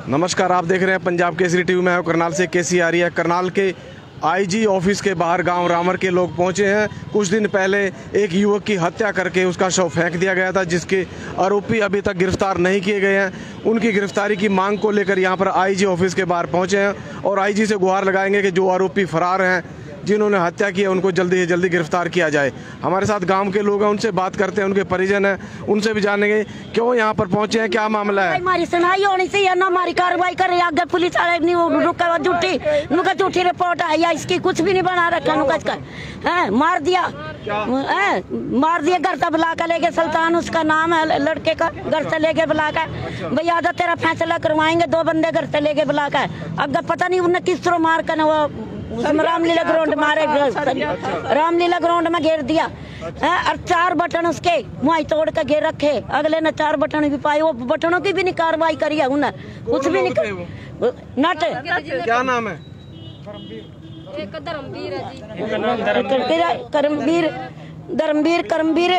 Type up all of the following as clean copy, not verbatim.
नमस्कार, आप देख रहे हैं पंजाब केसरी टीवी में। करनाल से केसी आ रही है। करनाल के आईजी ऑफिस के बाहर गांव रामर के लोग पहुंचे हैं। कुछ दिन पहले एक युवक की हत्या करके उसका शव फेंक दिया गया था, जिसके आरोपी अभी तक गिरफ्तार नहीं किए गए हैं। उनकी गिरफ्तारी की मांग को लेकर यहां पर आईजी ऑफिस के बाहर पहुंचे हैं और आईजी से गुहार लगाएंगे कि जो आरोपी फरार हैं, जिन्होंने हत्या की है, उनको जल्दी से जल्दी गिरफ्तार किया जाए। हमारे साथ गांव के लोग हैं, उनसे बात करते हैं, उनके परिजन हैं, उनसे भी जानेंगे क्यों यहाँ पर पहुंचे हैं, क्या मामला है। हमारी सुनाई होनी चाहिए ना, हमारी कार्रवाई करे। आगे पुलिस वाले नहीं रुका, झूठी रिपोर्ट आई है, इसकी कुछ भी नहीं बना रखा। मार दिया घर से बुला कर लेके, सुल्तान उसका नाम है लड़के का, घर से लेके बुला कर भैया आधा तेरा फैसला करवाएंगे। 2 बंदे घर से लेके बुला कर, अगर पता नहीं उन्हें किस तरह मार कर वो रामलीला ग्राउंड मारे, रामलीला ग्राउंड में घेर दिया और 4 बटन उसके वहीं तोड़ के घेर रखे। अगले ने 4 बटन भी पाए, वो बटनों की भी नहीं कार्रवाई करी है उन्हें, कुछ भी नहीं। नट क्या नाम है? धर्मवीर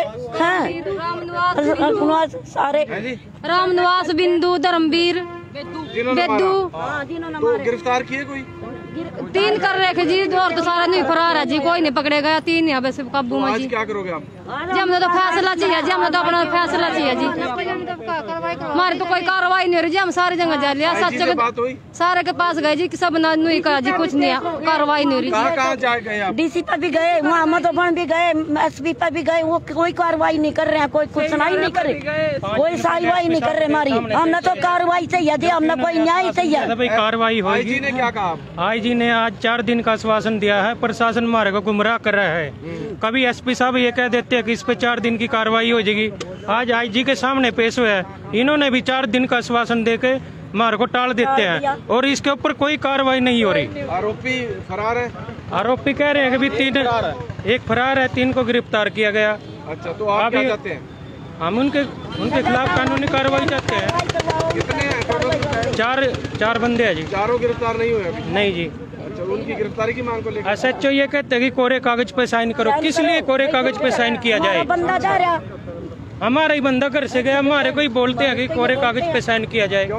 सारे रामनिवास, बिंदु, धर्मवीर, बेदू। तो गिरफ्तार किए कोई? 3 कर रखे जी, और तो सारा नहीं फरार है जी, कोई नहीं पकड़े गया। 3 यहाँ पे काबू में जी। क्या करोगे आप? जी हमने तो फैसला चाहिए जी, हमने तो अपना फैसला चाहिए जी। हमारी तो कोई कार्रवाई नहीं हो रही जी, हम सारी जगह जा लिया, सच सारे के पास गए जी, सब नहीं कहा जी, कुछ नहीं कार्रवाई नहीं हो रही। कहाँ डीसी पर भी गए, वहाँ मधुबन भी गए, एसपी पर भी गए, वो कोई कार्रवाई नहीं कर रहे हैं, कोई कुछ सुनाई नहीं कर रहे, कोई सुनवाई नहीं कर रहे हमारी। हमने तो कार्रवाई चाहिए जी, हमने कोई न्याय चाहिए। कार्रवाई होगी। ने क्या कहा? आईजी ने आज 4 दिन का आश्वासन दिया है। प्रशासन हमारे को गुमराह कर रहा है। कभी एसपी साहब ये कह देते हैं कि इस पे 4 दिन की कार्रवाई हो जाएगी। आज आईजी के सामने पेश हुआ है, इन्होंने भी 4 दिन का आश्वासन देके हमारे को टाल देते हैं और इसके ऊपर कोई कार्रवाई नहीं हो रही। आरोपी फरार है? आरोपी कह रहे हैं कि भी 3 एक फरार है, 3 को गिरफ्तार किया गया। अच्छा, तो आप क्या चाहते हैं? हम उनके खिलाफ कानूनी कार्रवाई चाहते हैं। कितने हैं? 4 बंदे हैं जी। चारों गिरफ्तार नहीं हुए अभी? नहीं जी। अच्छा, उनकी गिरफ्तारी की मांग को लेकर SHO ये कहते हैं कि कोरे कागज पे साइन करो। किस लिए कोरे कागज पे साइन किया जाए? बंदा जा रहा, हमारा ही बंदा घर से गया, हमारे को ही बोलते हैं कि कोरे कागज पे साइन किया जाए।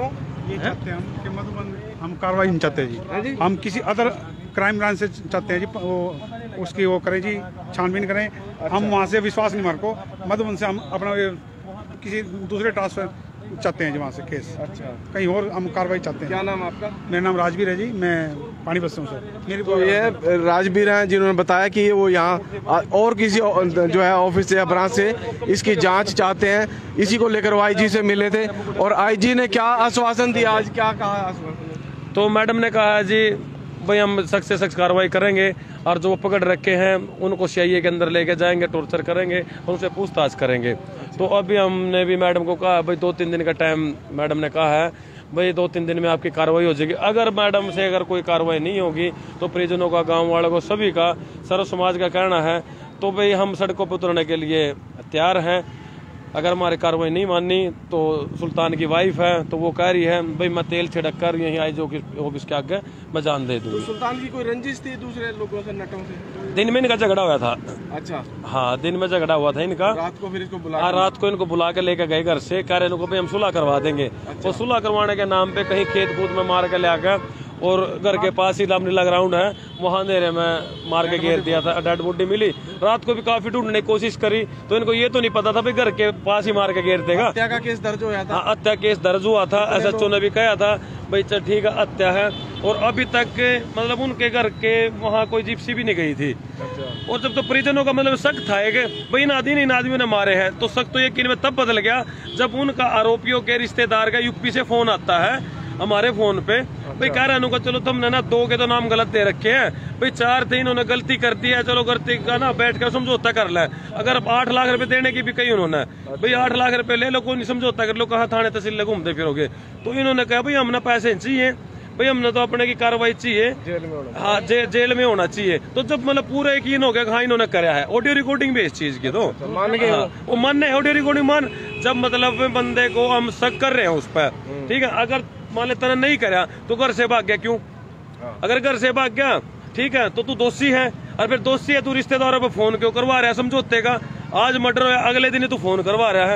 हम कार्रवाई नहीं चाहते जी, हम किसी अदर क्राइम ब्रांच से चाहते हैं जी, वो उसकी वो करें जी, छानबीन करें। हम वहाँ से विश्वास नहीं, हमारे को मधुबन से हम अपना किसी दूसरे ट्रांसफर चाहते हैं जी, वहाँ से केस। अच्छा, कहीं और हम कार्रवाई चाहते हैं। क्या नाम आपका? मेरा नाम राजवीर है जी, मैं पानीपत से हूँ सर। मेरी तो ये राजवीर हैं जिन्होंने बताया कि वो यहाँ और किसी जो है ऑफिस से या ब्रांच से इसकी जांच चाहते हैं। इसी को लेकर वो आईजी से मिले थे और आईजी ने क्या आश्वासन दिया? आज क्या कहा आश्वासन? तो मैडम ने कहा है जी भाई हम सख्त से सख्त कार्रवाई करेंगे और जो पकड़ रखे हैं उनको सीआईए के अंदर लेके जाएंगे, टॉर्चर करेंगे और उनसे पूछताछ करेंगे। तो अभी हमने भी मैडम को कहा भाई 2-3 दिन का टाइम मैडम ने कहा है, भाई 2-3 दिन में आपकी कार्रवाई हो जाएगी। अगर मैडम से अगर कोई कार्रवाई नहीं होगी तो परिजनों का, गाँव वालों को, सभी का, सर्व समाज का कहना है तो भाई हम सड़कों पर उतरने के लिए तैयार हैं। अगर हमारी कार्रवाई नहीं मानी तो सुल्तान की वाइफ है तो वो कह रही है भाई मैं तेल छिड़क कर यहीं आईजी ऑफिस के आगे मैं जान दे दूंगी। तो सुल्तान की कोई रंजिश थी दूसरे लोगों से, नटों से? दिन में इनका झगड़ा हुआ था। अच्छा, हाँ दिन में झगड़ा हुआ था इनका। रात को फिर इसको बुला? हाँ, रात को इनको बुला के लेकर गए घर से, कह रहे इनको भाई हम सुलह करवा देंगे। तो सुलह करवाने के नाम पे कहीं खेत कूद में मार के ले आकर और घर के पास ही रामलीला ग्राउंड है, वहाँ अंधेरे में मार के घेर दिया था। डेड बॉडी मिली, रात को भी काफी ढूंढने की कोशिश करी तो इनको ये तो नहीं पता था भाई घर के पास ही मार के घेर देगा। हत्या का केस दर्ज हुआ था? हाँ, हत्या केस दर्ज हुआ था। SHO ने भी कहा था भाई चल ठीक है हत्या है, और अभी तक मतलब उनके घर के वहाँ कोई जिप्सी भी नहीं गई थी। और जब तो परिजनों का मतलब शक था कि भाई इन आदमियों ने मारे हैं, तो शक तो यकीन में तब बदल गया जब उनका आरोपियों के रिश्तेदार का यूपी से फोन आता है हमारे फोन पे। भाई कह रहे हैं चलो तुमने ना 2 के तो नाम गलत दे रखे हैं, भाई 4 थे, इन्होंने गलती कर दी है, चलो गलती का ना बैठ कर समझौता कर ले। अगर 8 लाख रुपए देने की भी कही उन्होंने, भाई 8 लाख रुपए ले लो, कोई नहीं समझौता कर लो, कहा थाने तहसील घूमते फिरोगे। तो इन्होंने कहा भाई हमने पैसे चाहिए, भाई हमने तो अपने की कार्रवाई चाहिए, हाँ जेल में होना चाहिए। तो जब मतलब पूरा यकीन हो गया हाँ इन्होंने कराया है, ऑडियो रिकॉर्डिंग भी इस चीज की तो मान गए वो मानने ऑडियो रिकॉर्डिंग मान, जब मतलब बंदे को हम शक कर रहे हैं उस पर, ठीक है। अगर मान ले तने नहीं कराया तो घर से भाग गया क्यों? अगर घर से भाग गया ठीक है तो तू दोषी है, और फिर दोषी है तू रिश्तेदारों पे फोन क्यों करवा रहा है समझौते का? आज मर्डर अगले दिन ही तू फोन करवा रहा है,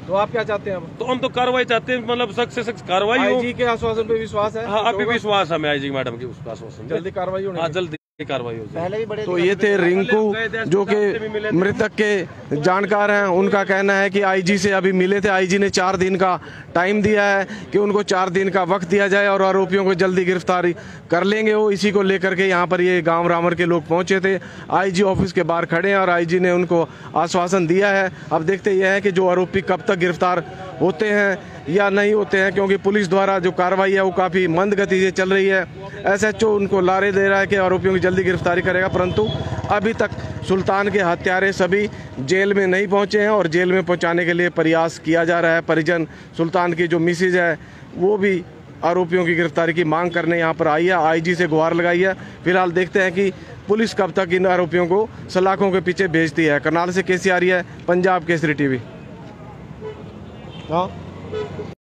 तो आप क्या चाहते हैं अब? तो हम तो कार्रवाई चाहते हैं, मतलब सख्त से सख्त कार्रवाई हो। आईजी के आश्वासन पे विश्वास है? हाँ, अभी विश्वास है हमें आईजी मैडम के उस आश्वासन, जल्दी कार्रवाई होनी। हाँ, जल्दी कार्रवाई हो जाए। तो ये थे रिंकू जो कि मृतक के जानकार हैं। उनका कहना है कि आईजी से अभी मिले थे, आईजी ने 4 दिन का टाइम दिया है कि उनको 4 दिन का वक्त दिया जाए और आरोपियों को जल्दी गिरफ्तारी कर लेंगे। वो इसी को लेकर के यहाँ पर ये गांव रामर के लोग पहुंचे थे, आईजी ऑफिस के बाहर खड़े हैं और आईजी ने उनको आश्वासन दिया है। अब देखते यह है कि जो आरोपी कब तक गिरफ्तार होते हैं या नहीं होते हैं, क्योंकि पुलिस द्वारा जो कार्रवाई है वो काफ़ी मंद गति से चल रही है। एसएचओ उनको लारे दे रहा है कि आरोपियों की जल्दी गिरफ्तारी करेगा, परंतु अभी तक सुल्तान के हत्यारे सभी जेल में नहीं पहुंचे हैं और जेल में पहुंचाने के लिए प्रयास किया जा रहा है। परिजन सुल्तान की जो मिसेज है वो भी आरोपियों की गिरफ्तारी की मांग करने यहाँ पर आई है, आईजी से गुहार लगाई है। फिलहाल देखते हैं कि पुलिस कब तक इन आरोपियों को सलाखों के पीछे भेजती है। करनाल से केसी आर्य, पंजाब केसरी टीवी। हाँ।